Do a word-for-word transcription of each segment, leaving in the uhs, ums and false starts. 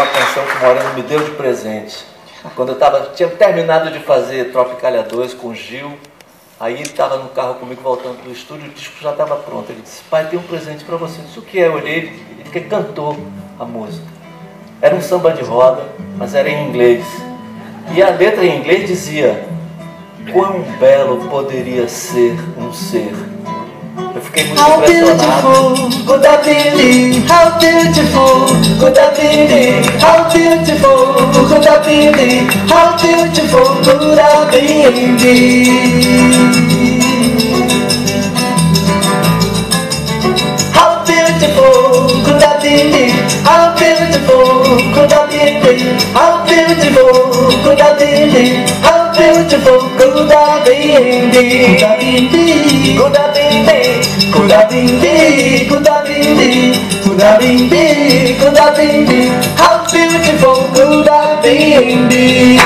uma canção que o Moreno me deu de presente. Quando eu tava, tinha terminado de fazer Tropicália dois com o Gil, aí ele estava no carro comigo voltando do estúdio, o disco já estava pronto. Ele disse, pai, tem um presente para você. Eu disse, o que é? Eu olhei, ele, ele cantou a música. Era um samba de roda, mas era em inglês. E a letra em inglês dizia, quão belo poderia ser um ser. Eu fiquei muito How impressionado. beautiful could that be? How beautiful could that be? How beautiful could that be? How beautiful could that be? How beautiful could that be? How beautiful could that be? How beautiful could that be? How beautiful could that be? Could that be? Could that be? Could that be? Could that be? Could that be? How beautiful could that be?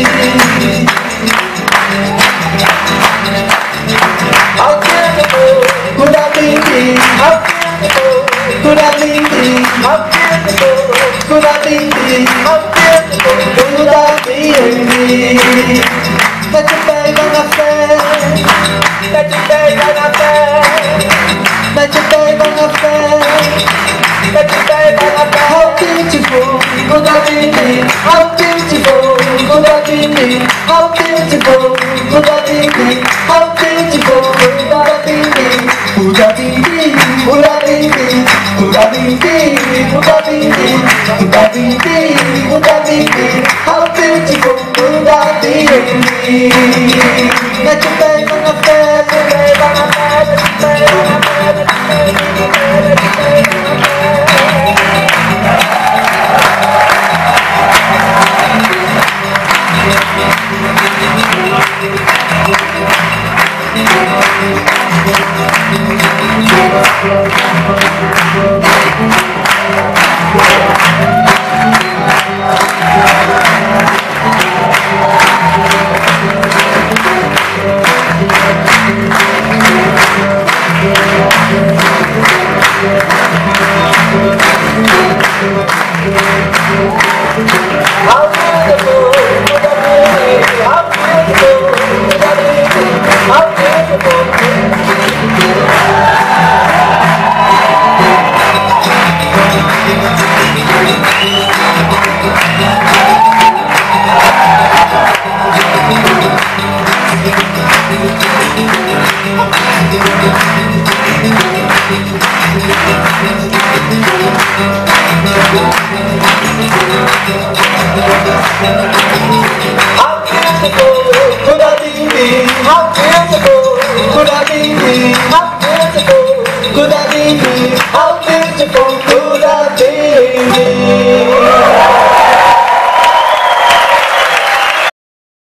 How beautiful could that be? How beautiful could that be? How beautiful could that be? How beautiful could that be? Let your baby on the face. Let your baby on the face. Let your baby on the face. Let your baby on the face. How beautiful could that be? How beautiful could that be? How beautiful could that be? How beautiful could that be? Could that be? Could that be? Could that be? Could that be? Could that be? Could that be? How beautiful could that be? Let your baby on the face, your baby on the face, baby on the face, baby on the face, baby on the how beautiful could that be? How beautiful could that be? How beautiful How beautiful could that be? How beautiful could that be? How beautiful could that be? How beautiful could that be?